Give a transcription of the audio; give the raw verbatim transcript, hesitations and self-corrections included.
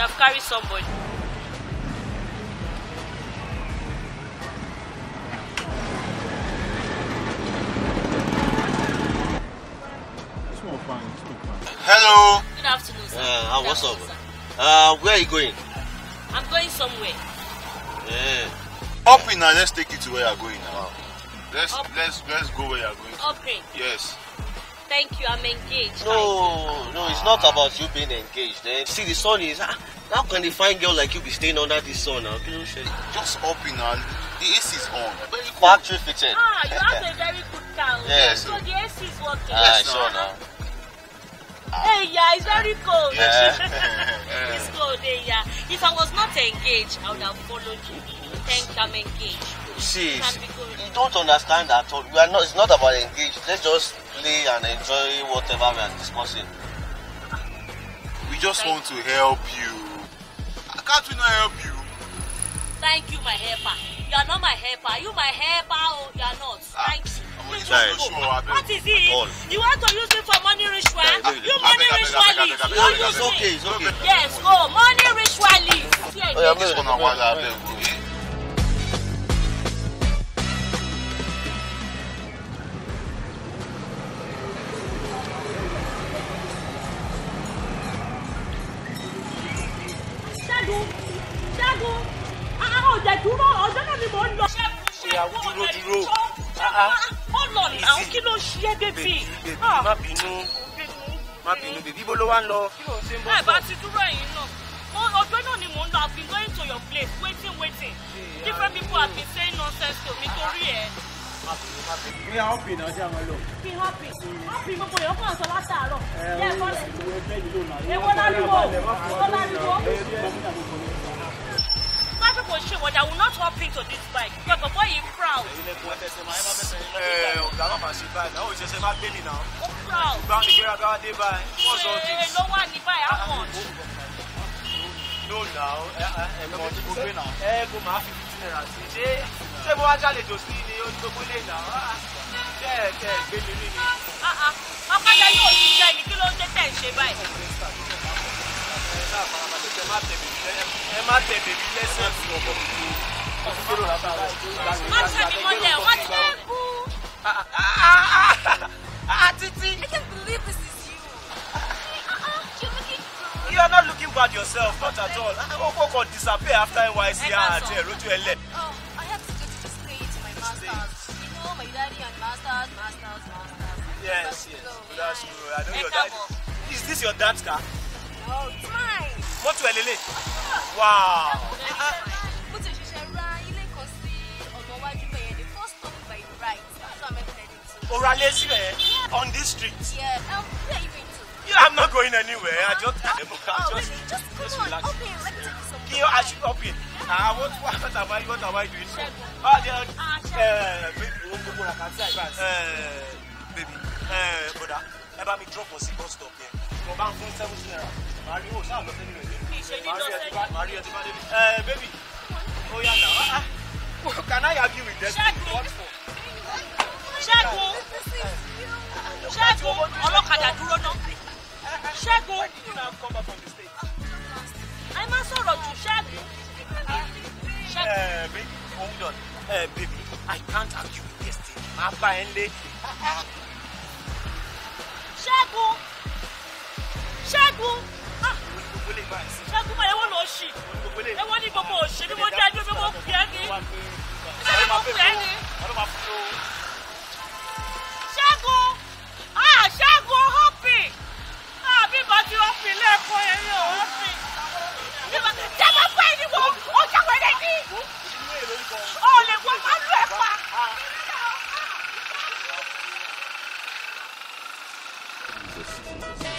have carried somebody. Hello. Good afternoon, sir. Uh, Good what's up? afternoon, Uh, where are you going? I'm going somewhere. Yeah. Up in now, let's take you to where you're going now. Wow. Let's Up. let's let's go where you're going. Upgrade. Yes. Thank you, I'm engaged. No, no, it's not about you being engaged. Eh? See, the sun is. Ah, how can a fine girl like you be staying under the sun now? Just up in now. The A C is on. Very cool. Factory fitted. Ah, you have a very good car. Yes. So the A C is working. Ah, Yes, sure now. now. Hey, yeah, it's very cold. Yes. It's cold, hey, yeah. If I was not engaged, I would have followed you. Thank you, I'm engaged. See, Can be good. you don't understand at all. We are not. It's not about engaged. Let's just play and enjoy whatever we are discussing. We just want to help you. Can't we not help you? Thank you, my helper. You are not my helper. You my helper, or you are not. Thank you. It's Sorry. not sure, I beg. What is it? All. You want to use it for money ritual? no, no. You money I beg, I beg, I beg, ritualist. I beg, You I don't beg, I use It's okay. it. It's okay. Yes, oh, money ritualist. Oh, yeah, This one a while, I beg. Ṣẹ́gun, Ṣẹ́gun, ah, ọ̀jẹ̀ dúró, ọ̀jẹ̀ náà ni mò ń lọ. Ṣẹ́gun, Ṣẹ́gun, dúró, ọ̀jẹ̀ dúró. dúró. Hold on, àwọn kí ló ṣe é, bébì? Má bínú, má bínú, bèbí bó ló wá ń lọ. Ẹ bá ti dúró ẹ̀yìn náà. Ọjọ́ náà ni mò ń lọ, I've been going to your place, waiting, waiting. Different people have been saying nonsense to me torí ẹ̀. We are happy now, jẹ́ àwọn lọ. Be happy, happy gbogbo èèyàn kàn sọ látàárọ̀. Yẹ ẹ bọ́lẹ̀. Èwo láriwo? Èwo láriwo? Five people ṣe wọ́n, I will not hop into this bike because the boy is proud. Ẹ ọ̀gá má máa ṣe báyìí, náà ó ṣẹ̀ṣẹ̀ má gbé mi náà. Ó proud. Ìgbà ní gbéraga wá dé báyìí. What's all Ṣé this? ló wà ní báyìí? How much? No now, ẹ ẹ mọ̀ ní gbogbo náà. Ẹ kò máa fi fifteen naira sí. Ṣé ṣé mo wá jálejò sí ni ó ní gbogbo ilé náà? Ṣé ẹ kẹ́ ẹ gbé mi rí ni? Ọ̀kadà yóò ṣiṣẹ́ ni kí ló ń dé tẹ̀ ń ṣe báyìí? Ẹ má tẹ̀ bèbí lẹ́sẹ̀ sí ọkọ̀ mi. Má ṣe mi mọ́lẹ̀, wọ́n ti fẹ́ kú. Títí. I can't believe this is you. You're looking good. You are not looking bad yourself, not at all. Oko can disappear after N Y C and Roju Ele. Oh, I have to go to the state to my masters. You know, my daddy and masters, masters, masters. Yes, yes. So, That's true. I know Ẹ your dad. káàbọ̀. Is this your dad's car? no, it's mine. What to Elele? Wow. Mo ti ṣiṣẹ́ ra ilé kan sí ọ̀nà iwájú bẹ̀yẹn, the first stop by the right. That's what I'm heading to. Orale Sire on this street. Yeah, um, where are you going to? Yeah, I'm not going anywhere. I just, I just, Oh, really? Just come just on, relax. open, let me take you somewhere. Kio, I should up in. Ah, what, what am I, what am I doing? Ah, there, uh, baby, uh, baby, uh, brother, ẹ bá mi drop us at bus stop here. Mo bá ń fún seven naira. Mario, ṣáà lọ sẹ́ni rẹ̀. Mario, ti bá débi. Uh, baby, oh yeah now. Ah, ah. Can I argue with that? What for? Ṣẹ́gun, Ṣẹ́gun, ọlọ́kadà dúró náà. Ṣẹ́gun, Why did you now come back from the state? ẹ má sọ̀rọ̀ jù Ṣẹ́gun. Ṣẹ́gun. Uh, baby, hold on. Uh, baby, I can't argue with this thing. Má bá ẹ lé. Ṣẹ́gun, Ṣẹ́gun, ah, Ṣẹ́gun máa ẹwọ́n lọ ṣì, ẹwọ́n ní gbogbo òṣì ni mo jẹ́ ẹjọ́ bí mo pè é ní, bí mo pè é ní. Ṣẹ́gun, ah, Ṣẹ́gun hopi, ah, bí bá ti hopi lẹ́ẹ̀kan yẹn ní o hopi. Ṣé mo pè é ní wo, ó jáwé lé ní, ó lè wọ́n máa lù ẹ̀ pa. Jesus, Jesus.